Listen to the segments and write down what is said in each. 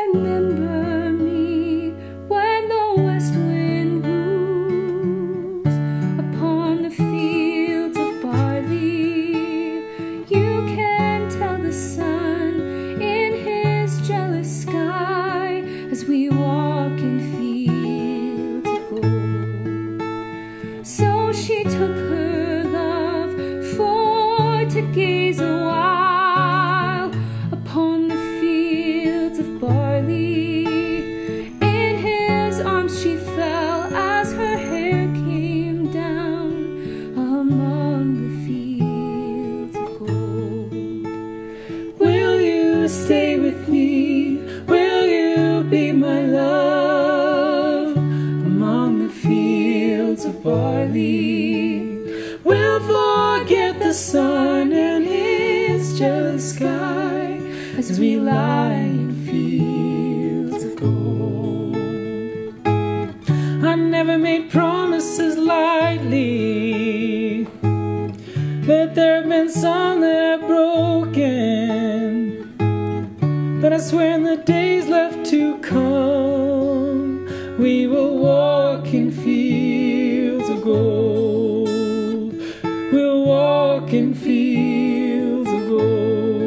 remember me when the west wind moves upon the fields of barley. You can tell the sun in his jealous sky as we walk in fields of gold. So she took her love for to gaze a while upon the fields of barley. In his arms she fell as her hair came down among the fields of gold. Will you stay with me? Will you be my love among the fields of barley? We'll forget the sun and his jealous sky as we lie in fields of gold. I never made promises lightly, but there have been some that I've broken. But I swear in the days left to come, we will walk in fields of gold. We'll walk in fields of gold.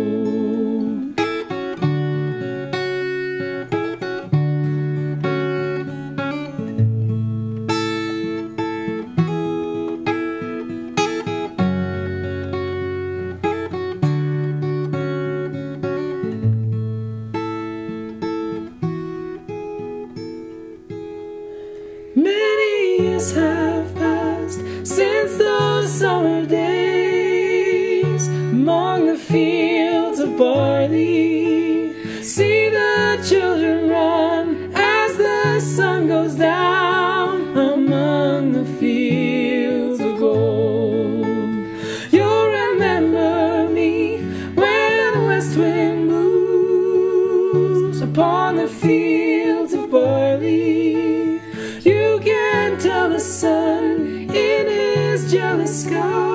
Many years have passed since those summer days among the fields of barley. See the children run as the sun goes down among the fields of gold. You'll remember me when the west wind moves upon the fields of barley. You can tell the sun in his jealous sky